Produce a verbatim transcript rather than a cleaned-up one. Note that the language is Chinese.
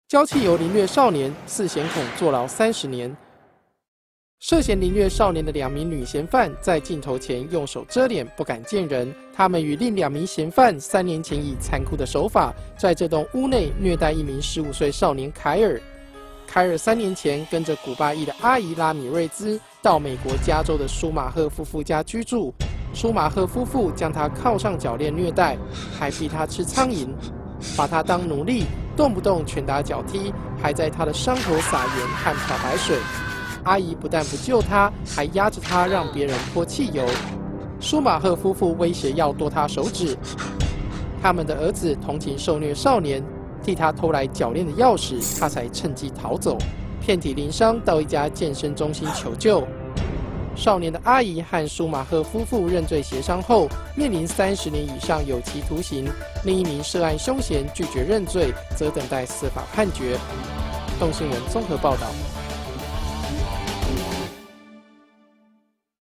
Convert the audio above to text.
交汽油凌虐少年，四嫌恐坐牢三十年。涉嫌凌虐少年的两名女嫌犯在镜头前用手遮脸，不敢见人。他们与另两名嫌犯三年前以残酷的手法，在这栋屋内虐待一名十五岁少年凯尔。凯尔三年前跟着古巴裔的阿姨拉米瑞兹到美国加州的舒马赫夫妇家居住。舒马赫夫妇将他铐上脚链虐待，还逼他吃苍蝇，把他当奴隶，动不动拳打脚踢，还在他的伤口撒盐和漂白水。阿姨不但不救他，还压着他让别人泼汽油。舒马赫夫妇威胁要剁他手指。他们的儿子同情受虐少年，替他偷来脚链的钥匙，他才趁机逃走，遍体鳞伤到一家健身中心求救。少年的阿姨和舒马赫夫妇认罪协商后，面临三十年以上有期徒刑。另一名涉案凶嫌拒绝认罪，则等待司法判决。动新闻综合报道。